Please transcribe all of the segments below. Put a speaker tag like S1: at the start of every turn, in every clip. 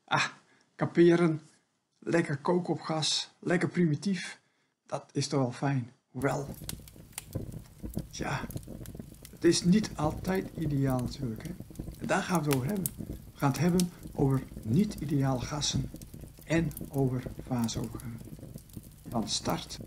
S1: Ah, kamperen, lekker koken op gas, lekker primitief, dat is toch wel fijn. Hoewel, tja, het is niet altijd ideaal natuurlijk. Hè? En daar gaan we het over hebben. We gaan het hebben over niet-ideale gassen en over faseovergangen. Van start.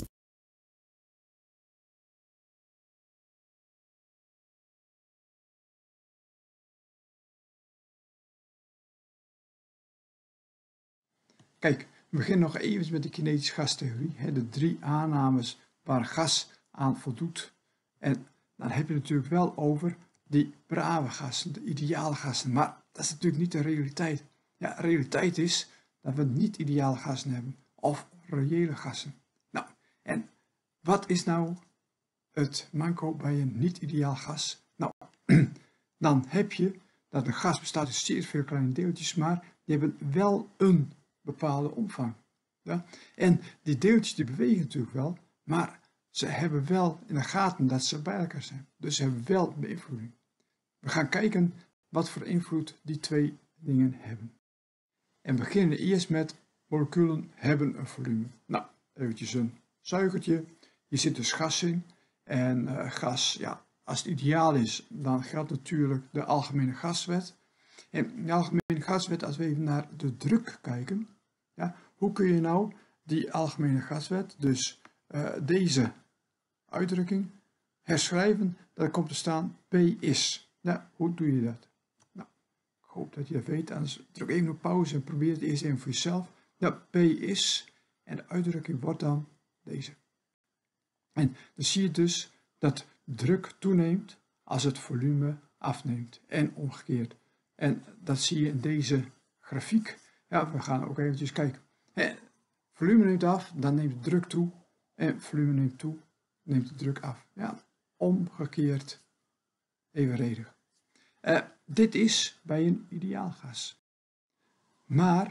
S1: Kijk, we beginnen nog even met de kinetische gastheorie. De 3 aannames waar gas aan voldoet. En dan heb je natuurlijk wel over die brave gassen, de ideale gassen. Maar dat is natuurlijk niet de realiteit. Ja, de realiteit is dat we niet ideale gassen hebben. Of reële gassen. Nou, en wat is nou het manco bij een niet-ideaal gas? Nou, dan heb je dat een gas bestaat uit zeer veel kleine deeltjes, maar die hebben wel een bepaalde omvang. Ja? En die deeltjes die bewegen natuurlijk wel, maar ze hebben wel in de gaten dat ze bij elkaar zijn. Dus ze hebben wel beïnvloeding. We gaan kijken wat voor invloed die twee dingen hebben. En we beginnen eerst met moleculen hebben een volume. Nou, eventjes een suikertje. Hier zit dus gas in. En gas, ja, als het ideaal is, dan geldt natuurlijk de algemene gaswet. En de algemene gaswet, als we even naar de druk kijken, ja, hoe kun je nou die algemene gaswet, dus deze uitdrukking, herschrijven? Dat komt te staan P is. Ja, hoe doe je dat? Nou, ik hoop dat je dat weet, anders druk even op pauze en probeer het eerst even voor jezelf. Ja, P is, en de uitdrukking wordt dan deze. En dan zie je dus dat druk toeneemt als het volume afneemt en omgekeerd. En dat zie je in deze grafiek. Ja, we gaan ook eventjes kijken. Volume neemt af, dan neemt de druk toe. En volume neemt toe, neemt de druk af. Ja, omgekeerd evenredig. Dit is bij een ideaal gas. Maar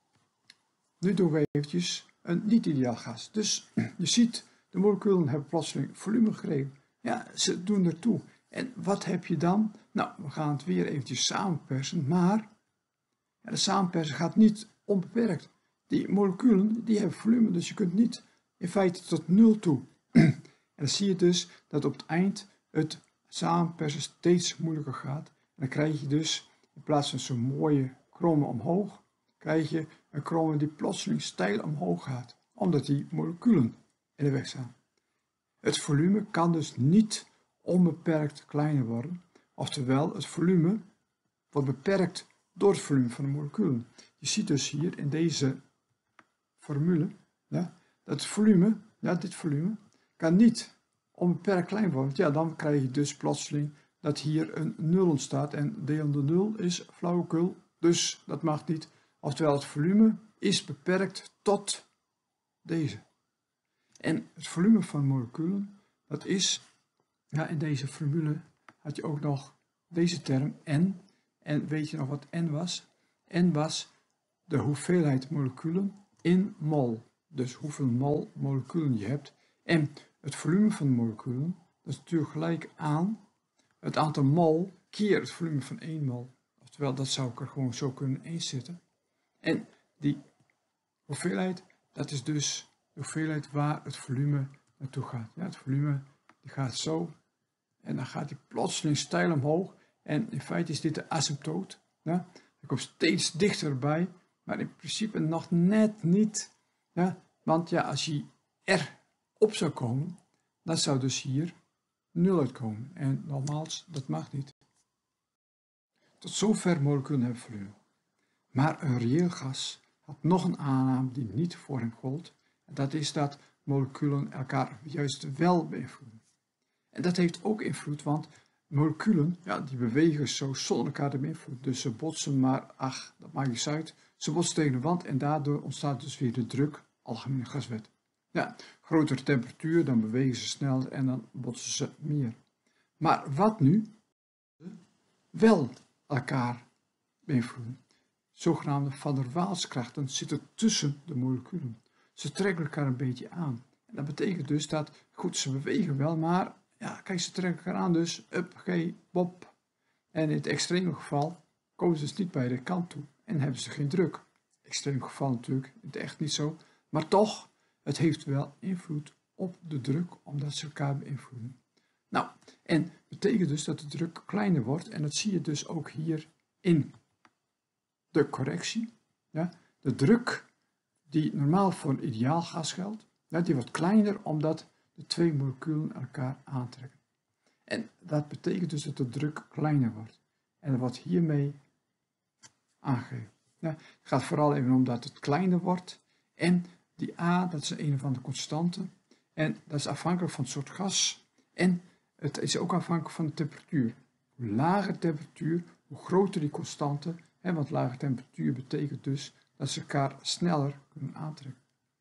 S1: nu doen we eventjes een niet-ideaal gas. Dus je ziet, de moleculen hebben plotseling volume gekregen. Ja, ze doen ertoe. En wat heb je dan? Nou, we gaan het weer eventjes samenpersen, maar ja, de samenpersen gaat niet onbeperkt. Die moleculen die hebben volume, dus je kunt niet in feite tot 0 toe. En dan zie je dus dat op het eind het samenpersen steeds moeilijker gaat. En dan krijg je dus, in plaats van zo'n mooie kromme omhoog, krijg je een kromme die plotseling steil omhoog gaat, omdat die moleculen in de weg staan. Het volume kan dus niet onbeperkt kleiner worden, oftewel het volume wordt beperkt door het volume van de moleculen. Je ziet dus hier in deze formule, ja, dat het volume, ja, dit volume, kan niet onbeperkt klein worden. Ja, dan krijg je dus plotseling dat hier een 0 ontstaat en delende 0 is flauwekul, dus dat mag niet. Oftewel het volume is beperkt tot deze. En het volume van moleculen, dat is, ja, in deze formule had je ook nog deze term N. En weet je nog wat N was? N was de hoeveelheid moleculen in mol. Dus hoeveel mol moleculen je hebt. En het volume van de moleculen, dat is natuurlijk gelijk aan het aantal mol keer het volume van 1 mol. Oftewel, dat zou ik er gewoon zo kunnen inzetten. En die hoeveelheid, dat is dus de hoeveelheid waar het volume naartoe gaat. Ja, het volume die gaat zo en dan gaat die plotseling steil omhoog. En in feite is dit de asymptoot. Ja? Hij komt steeds dichterbij, maar in principe nog net niet. Ja? Want ja, als je er op zou komen, dan zou dus hier 0 uitkomen. En nogmaals, dat mag niet. Tot zover moleculen hebben volume. Maar een reëel gas had nog een aanname die niet voor hem gold. En dat is dat moleculen elkaar juist wel beïnvloeden. En dat heeft ook invloed, want moleculen, ja, die bewegen zo zonder elkaar te beïnvloeden. Dus ze botsen, maar ach, dat maakt niets uit. Ze botsen tegen de wand en daardoor ontstaat dus weer de druk, algemene gaswet. Ja, grotere temperatuur, dan bewegen ze sneller en dan botsen ze meer. Maar wat nu? Wel elkaar beïnvloeden. Zogenaamde van der Waals-krachten zitten tussen de moleculen. Ze trekken elkaar een beetje aan. En dat betekent dus dat, goed, ze bewegen wel, maar ja, kijk, ze trekken elkaar aan, dus bop. En in het extreme geval komen ze dus niet bij de kant toe en hebben ze geen druk. extreem geval natuurlijk, het is echt niet zo. Maar toch, het heeft wel invloed op de druk, omdat ze elkaar beïnvloeden. Nou, en betekent dus dat de druk kleiner wordt en dat zie je dus ook hier in de correctie. Ja? De druk die normaal voor een ideaal gas geldt, ja, die wordt kleiner omdat de twee moleculen elkaar aantrekken. En dat betekent dus dat de druk kleiner wordt. En dat wordt hiermee aangegeven. Ja, het gaat vooral even om dat het kleiner wordt. En die A, dat is een of andere constante. En dat is afhankelijk van het soort gas. En het is ook afhankelijk van de temperatuur. Hoe lager temperatuur, hoe groter die constante. Want lage temperatuur betekent dus dat ze elkaar sneller kunnen aantrekken.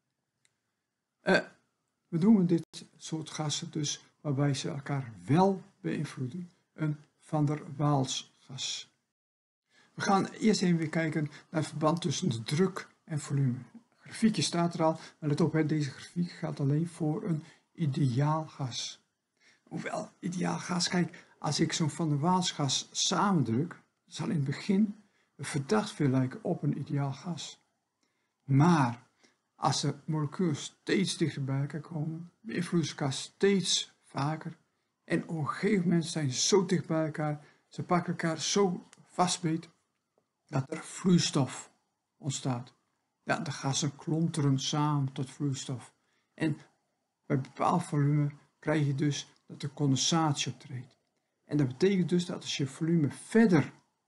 S1: We noemen dit soort gassen dus waarbij ze elkaar wel beïnvloeden, een van der Waals gas. We gaan eerst even weer kijken naar het verband tussen de druk en volume. Het grafiekje staat er al, maar let op, deze grafiek gaat alleen voor een ideaal gas. Hoewel, ideaal gas, kijk, als ik zo'n van der Waals gas samendruk, zal in het begin verdacht veel lijken op een ideaal gas. Maar als de moleculen steeds dichter bij elkaar komen, beïnvloeden ze elkaar steeds vaker. En op een gegeven moment zijn ze zo dicht bij elkaar, ze pakken elkaar zo vastbeet, dat er vloeistof ontstaat. Ja, de gassen klonteren samen tot vloeistof. En bij bepaald volume krijg je dus dat er condensatie optreedt. En dat betekent dus dat als je volume verder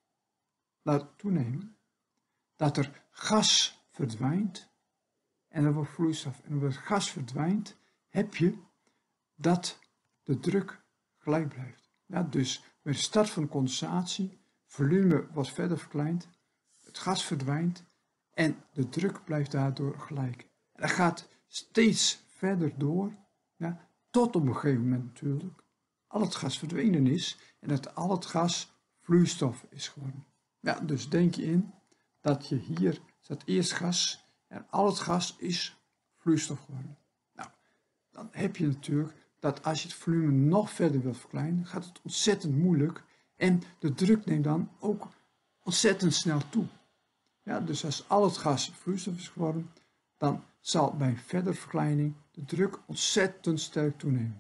S1: laat toenemen, dat er gas verdwijnt en er wordt vloeistof. En omdat het gas verdwijnt, heb je dat de druk gelijk blijft. Ja, dus bij de start van de condensatie, volume wordt verder verkleind, het gas verdwijnt en de druk blijft daardoor gelijk. En dat gaat steeds verder door, ja, tot op een gegeven moment natuurlijk al het gas verdwenen is en dat al het gas vloeistof is geworden. Ja, dus denk je in dat je hier staat eerst gas en al het gas is vloeistof geworden. Nou, dan heb je natuurlijk dat als je het volume nog verder wilt verkleinen, gaat het ontzettend moeilijk en de druk neemt dan ook ontzettend snel toe. Ja, dus als al het gas vloeistof is geworden, dan zal bij verdere verkleining de druk ontzettend sterk toenemen.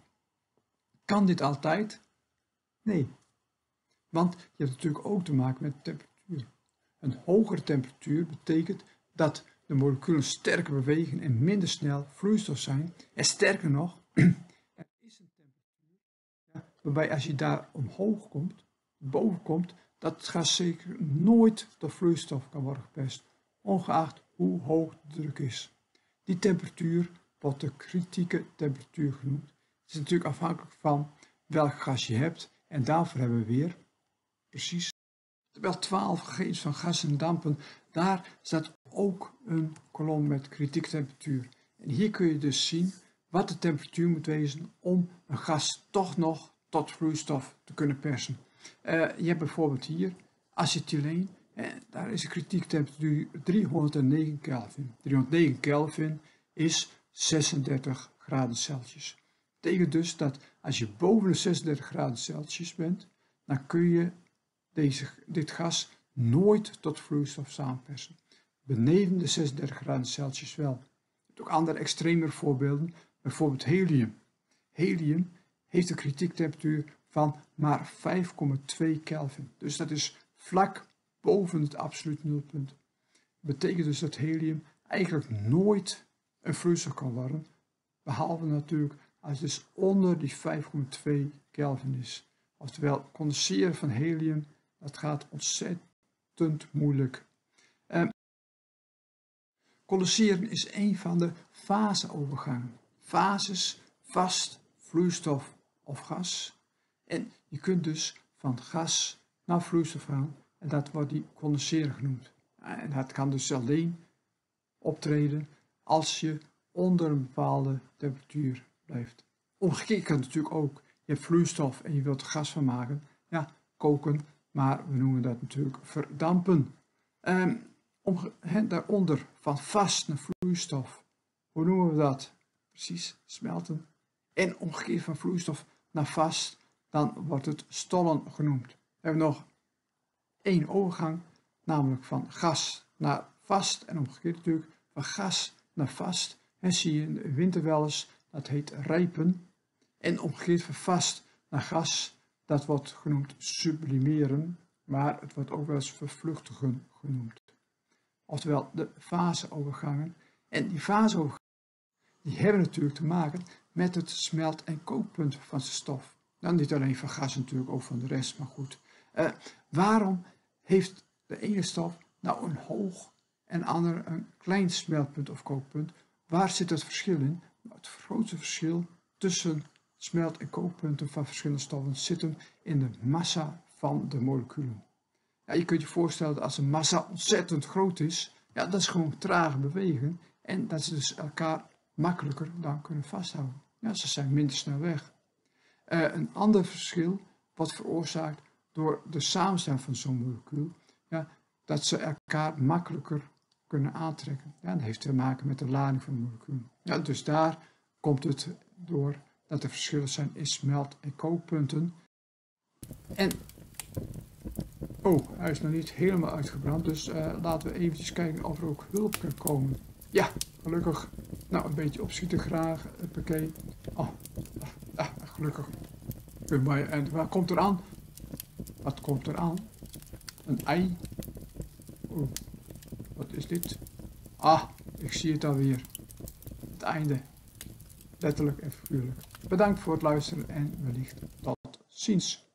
S1: Kan dit altijd? Nee. Want je hebt natuurlijk ook te maken met temperatuur. Een hogere temperatuur betekent dat de moleculen sterker bewegen en minder snel vloeistof zijn. En sterker nog, er is een temperatuur, ja, waarbij als je daar omhoog komt, boven komt, dat het gas zeker nooit tot vloeistof kan worden geperst, ongeacht hoe hoog de druk is. Die temperatuur wordt de kritieke temperatuur genoemd. Het is natuurlijk afhankelijk van welk gas je hebt en daarvoor hebben we weer precies tabel 12 gegevens van gassen en dampen. Daar staat ook een kolom met kritieke temperatuur. En hier kun je dus zien wat de temperatuur moet wezen om een gas toch nog tot vloeistof te kunnen persen. Je hebt bijvoorbeeld hier acetyleen. Daar is de kritieke temperatuur 309 Kelvin. 309 Kelvin is 36 graden Celsius. Dat betekent dus dat als je boven de 36 graden Celsius bent, dan kun je dit gas nooit tot vloeistof samenpersen. Beneden de 36 graden Celsius wel. Je hebt ook andere extremere voorbeelden, bijvoorbeeld helium. Helium heeft een kritiektemperatuur van maar 5,2 Kelvin. Dus dat is vlak boven het absoluut nulpunt. Dat betekent dus dat helium eigenlijk nooit een vloeistof kan worden, behalve natuurlijk als het dus onder die 5,2 Kelvin is. Oftewel, condenseren van helium, dat gaat ontzettend moeilijk. Condenseren is een van de faseovergangen. Fases, vast, vloeistof of gas. En je kunt dus van gas naar vloeistof gaan en dat wordt die condenseren genoemd. En dat kan dus alleen optreden als je onder een bepaalde temperatuur blijft. Omgekeerd kan het natuurlijk ook. Je hebt vloeistof en je wilt er gas van maken. Ja, koken, maar we noemen dat natuurlijk verdampen. Daaronder van vast naar vloeistof. Hoe noemen we dat? Precies, smelten. En omgekeerd van vloeistof naar vast, dan wordt het stollen genoemd. We hebben nog één overgang, namelijk van gas naar vast en omgekeerd natuurlijk van gas naar vast. En zie je in de winter wel eens, dat heet rijpen. En omgekeerd van vast naar gas, dat wordt genoemd sublimeren, maar het wordt ook wel eens vervluchtigen genoemd. Oftewel de faseovergangen. En die faseovergangen die hebben natuurlijk te maken met het smelt- en kookpunt van zijn stof. Dan niet alleen van gas natuurlijk, ook van de rest, maar goed. Waarom heeft de ene stof nou een hoog en de andere een klein smeltpunt of kookpunt? Waar zit het verschil in? Het grootste verschil tussen smelt- en kookpunten van verschillende stoffen zitten in de massa van de moleculen. Ja, je kunt je voorstellen dat als een massa ontzettend groot is, ja, dat is gewoon trage bewegen en dat ze dus elkaar makkelijker dan kunnen vasthouden. Ja, ze zijn minder snel weg. Een ander verschil wordt veroorzaakt door de samenstelling van zo'n molecuul, ja, dat ze elkaar makkelijker kunnen aantrekken. Ja, dat heeft te maken met de lading van de molecuul. Ja, dus daar komt het door dat er verschillen zijn in smelt- en kookpunten. En hij is nog niet helemaal uitgebrand, dus laten we eventjes kijken of er ook hulp kan komen. Ja, gelukkig. Nou, een beetje opschieten graag, hoppakee. Gelukkig. En waar komt er aan? Wat komt er aan? Een ei. Wat is dit? Ik zie het alweer. Het einde. Letterlijk en figuurlijk. Bedankt voor het luisteren en wellicht tot ziens.